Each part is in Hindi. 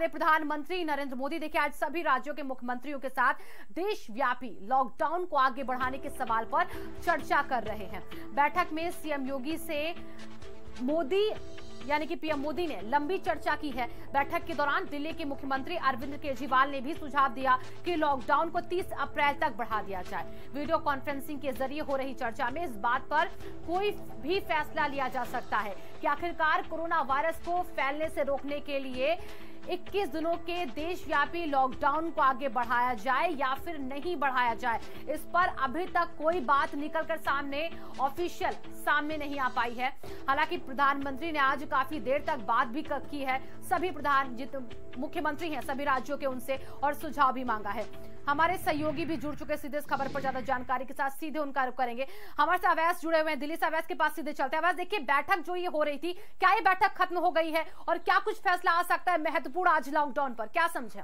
हैं प्रधानमंत्री नरेंद्र मोदी। देखिए, आज सभी राज्यों के मुख्यमंत्रियों के साथ देशव्यापी लॉकडाउन को आगे बढ़ाने के सवाल पर चर्चा कर रहे हैं। बैठक में सीएम योगी से मोदी यानी कि पीएम मोदी ने लंबी चर्चा की है। बैठक के दौरान दिल्ली के मुख्यमंत्री अरविंद केजरीवाल ने भी सुझाव दिया कि लॉकडाउन को 30 अप्रैल तक बढ़ा दिया जाए। वीडियो कॉन्फ्रेंसिंग के जरिए हो रही चर्चा में इस बात पर कोई भी फैसला लिया जा सकता है कि आखिरकार कोरोना वायरस को फैलने से रोकने के लिए 21 दिनों के देशव्यापी लॉकडाउन को आगे बढ़ाया जाए या फिर नहीं बढ़ाया जाए। इस पर अभी तक कोई बात निकलकर सामने ऑफिशियल सामने नहीं आ पाई है। हालांकि प्रधानमंत्री ने आज काफी देर तक बात भी की है सभी मुख्यमंत्री हैं सभी राज्यों के, उनसे और सुझाव भी मांगा है। हमारे सहयोगी भी जुड़ चुके सीधे इस खबर पर ज्यादा जानकारी के साथ सीधे उनका रुख करेंगे। हमारे से अवैस जुड़े हुए हैं दिल्ली से। अवैस के पास सीधे चलते हैं। अवैस, देखिए, बैठक जो ये हो रही थी, क्या ये बैठक खत्म हो गई है और क्या कुछ फैसला आ सकता है महत्वपूर्ण आज लॉकडाउन पर, क्या समझे?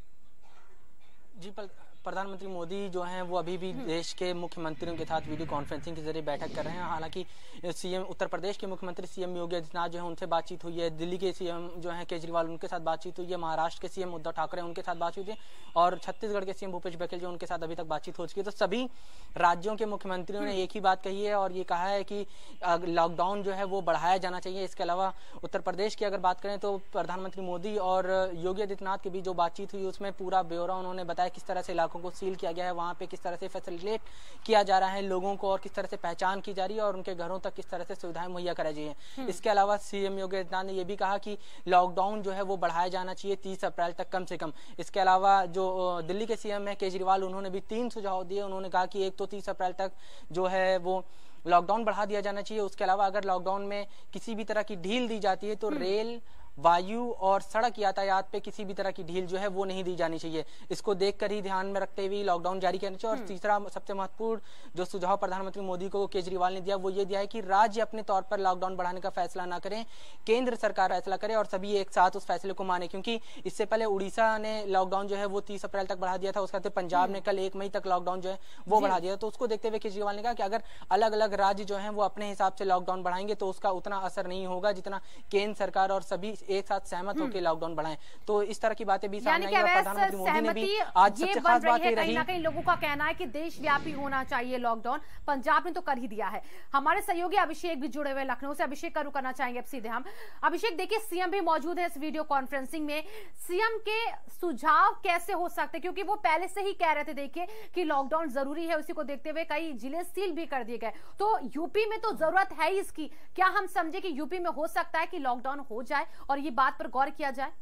जी, प्रधानमंत्री मोदी जो हैं वो अभी भी देश के मुख्यमंत्रियों के साथ वीडियो कॉन्फ्रेंसिंग के जरिए बैठक कर रहे हैं। हालांकि सीएम उत्तर प्रदेश के मुख्यमंत्री सीएम योगी आदित्यनाथ जो है उनसे बातचीत हुई है, दिल्ली के सीएम जो है केजरीवाल उनके साथ बातचीत हुई है, महाराष्ट्र के सीएम उद्धव ठाकरे उनके साथ बातचीत हुई है और छत्तीसगढ़ के सीएम भूपेश बघेल जो उनके साथ अभी तक बातचीत हो चुकी है। तो सभी राज्यों के मुख्यमंत्रियों ने एक ही बात कही है और ये कहा है कि लॉकडाउन जो है वो बढ़ाया जाना चाहिए। इसके अलावा उत्तर प्रदेश की अगर बात करें तो प्रधानमंत्री मोदी और योगी आदित्यनाथ के बीच जो बातचीत हुई उसमें पूरा ब्यौरा उन्होंने बताया किस तरह से इलाकों को सील किया गया है, वहां पे किस तरह से फैसिलिटेट किया जा रहा है लोगों को और किस तरह से पहचान की जा रही है और उनके घरों तक किस तरह से सुविधाएं मुहैया कराई जाए। इसके अलावा सीएम योगी आदित्यनाथ ने यह भी कहा कि लॉकडाउन जो है वो बढ़ाया जाना चाहिए 30 अप्रैल तक कम से कम। इसके अलावा जो दिल्ली के सीएम है केजरीवाल, उन्होंने भी 3 सुझाव दिए। उन्होंने कहा कि एक तो 30 अप्रैल तक जो है वो लॉकडाउन बढ़ा दिया जाना चाहिए। उसके अलावा अगर लॉकडाउन में किसी भी तरह की ढील दी जाती है तो रेल, वायु और सड़क यातायात पे किसी भी तरह की ढील जो है वो नहीं दी जानी चाहिए। इसको देखकर ही ध्यान में रखते हुए लॉकडाउन जारी करना चाहिए। और तीसरा सबसे महत्वपूर्ण जो सुझाव प्रधानमंत्री मोदी को केजरीवाल ने दिया वो ये दिया है कि राज्य अपने तौर पर लॉकडाउन बढ़ाने का फैसला ना करें, केंद्र सरकार फैसला करे और सभी एक साथ उस फैसले को माने। क्योंकि इससे पहले उड़ीसा ने लॉकडाउन जो है वो 30 अप्रैल तक बढ़ा दिया था, उसके बाद पंजाब ने कल 1 मई तक लॉकडाउन जो है वो बढ़ा दिया। तो उसको देखते हुए केजरीवाल ने कहा कि अगर अलग अलग राज्य जो है वो अपने हिसाब से लॉकडाउन बढ़ाएंगे तो उसका उतना असर नहीं होगा जितना केंद्र सरकार और सभी एक साथ सहमत के लॉकडाउन बढ़ाएं। तो इस तरह की बातें भी सामने आई और प्रधानमंत्री मोदी ने भी आज सबसे खास बात ये रही, कहीं ना कहीं लोगों का कहना है कि देशव्यापी होना चाहिए लॉकडाउन। पंजाब ने तो कर ही दिया है। हमारे सहयोगी अभिषेक भी जुड़े हुए लखनऊ से। अभिषेक का रुख करना चाहेंगे अब सीधे हम। अभिषेक, देखिए, सीएम भी मौजूद है इस वीडियो कॉन्फ्रेंसिंग में। सीएम के सुझाव कैसे हो सकते हैं, क्योंकि वो पहले से ही कह रहे थे देखिए कि लॉकडाउन जरूरी है, उसी को देखते हुए कई जिले सील भी कर दिए गए। तो यूपी में तो जरूरत है इसकी, क्या हम समझे कि यूपी में हो सकता है कि लॉकडाउन हो जाए और ये बात पर गौर किया जाए?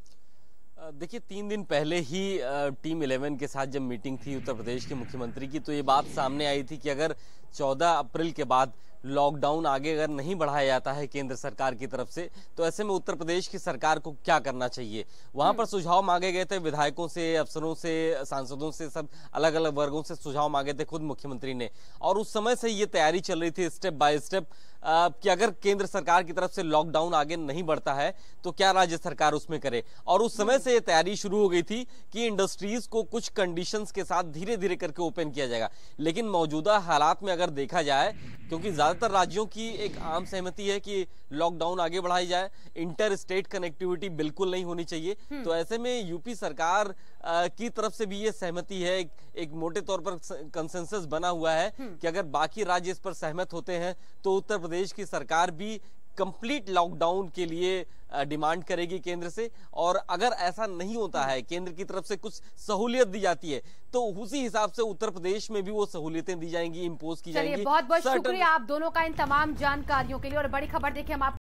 देखिए, 3 दिन पहले ही टीम 11 के साथ जब मीटिंग थी उत्तर प्रदेश के मुख्यमंत्री की तो ये बात सामने आई थी कि अगर 14 अप्रैल के बाद लॉकडाउन आगे अगर नहीं बढ़ाया जाता है केंद्र सरकार की तरफ से तो ऐसे में उत्तर प्रदेश की सरकार को क्या करना चाहिए। वहां पर सुझाव मांगे गए थे विधायकों से, अफसरों से, सांसदों से, सब अलग अलग वर्गों से सुझाव मांगे थे खुद मुख्यमंत्री ने। और उस समय से ये तैयारी चल रही थी स्टेप बाय स्टेप कि अगर केंद्र सरकार की तरफ से लॉकडाउन आगे नहीं बढ़ता है तो क्या राज्य सरकार उसमें करे। और उस समय से ये तैयारी शुरू हो गई थी कि इंडस्ट्रीज को कुछ कंडीशंस के साथ धीरे धीरे करके ओपन किया जाएगा। लेकिन मौजूदा हालात में अगर देखा जाए, क्योंकि ज्यादातर राज्यों की एक आम सहमति है कि लॉकडाउन आगे बढ़ाई जाए, इंटर स्टेट कनेक्टिविटी बिल्कुल नहीं होनी चाहिए, तो ऐसे में यूपी सरकार की तरफ से भी ये सहमति है, एक मोटे तौर पर कंसेंसस बना हुआ है कि अगर बाकी राज्य इस पर सहमत होते हैं तो उत्तर प्रदेश की सरकार भी कंप्लीट लॉकडाउन के लिए डिमांड करेगी केंद्र से। और अगर ऐसा नहीं होता है, केंद्र की तरफ से कुछ सहूलियत दी जाती है तो उसी हिसाब से उत्तर प्रदेश में भी वो सहूलियतें दी जाएंगी, इंपोज की जाएंगी। बहुत बहुत शुक्रिया आप दोनों का इन तमाम जानकारियों के लिए। और बड़ी खबर देखिए हम